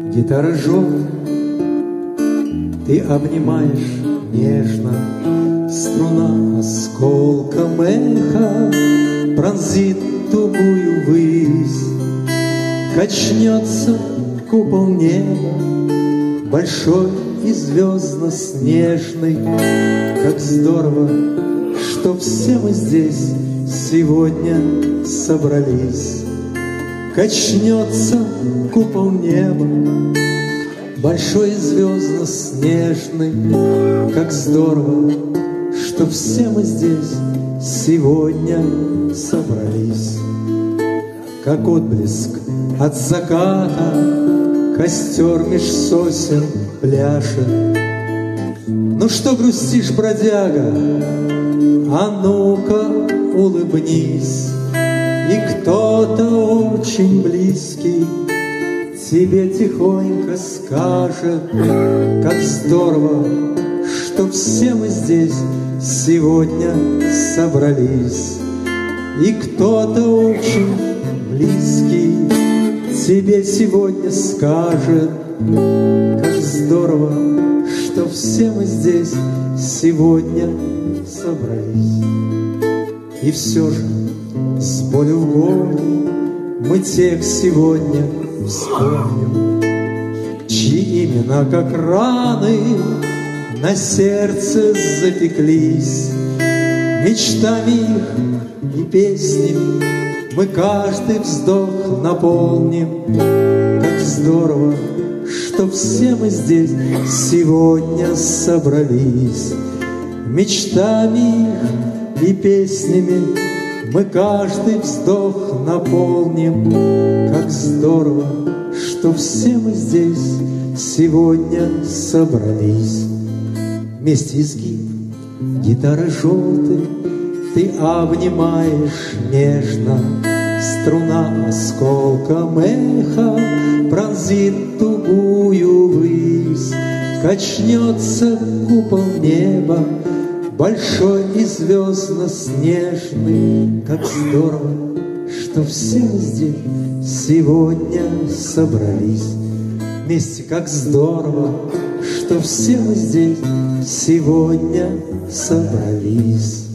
Гитара желтая, ты обнимаешь нежно, струна осколком эха пронзит тугую высь. Качнется купол неба, большой и звездно-снежный. Как здорово, что все мы здесь сегодня собрались. Качнется купол неба, большой и звездно-снежный. Как здорово, что все мы здесь сегодня собрались. Как отблеск от заката костер меж сосен пляшет. Ну что грустишь, бродяга? А ну-ка улыбнись. И кто-то очень близкий тебе тихонько скажет: как здорово, что все мы здесь сегодня собрались. И кто-то очень близкий тебе сегодня скажет: как здорово, что все мы здесь сегодня собрались. И все же с болью в горле мы тех сегодня вспомним, чьи имена, как раны, на сердце запеклись. Мечтами их и песнями мы каждый вздох наполним. Как здорово, что все мы здесь сегодня собрались. Мечтами их и песнями мы каждый вздох наполним. Как здорово, что все мы здесь сегодня собрались. Вместе изгиб гитары желтой ты обнимаешь нежно, струна осколком эха пронзит тугую высь. Качнется купол неба, большой и звездно-снежный. Как здорово, что все мы здесь сегодня собрались. Вместе как здорово, что все мы здесь сегодня собрались.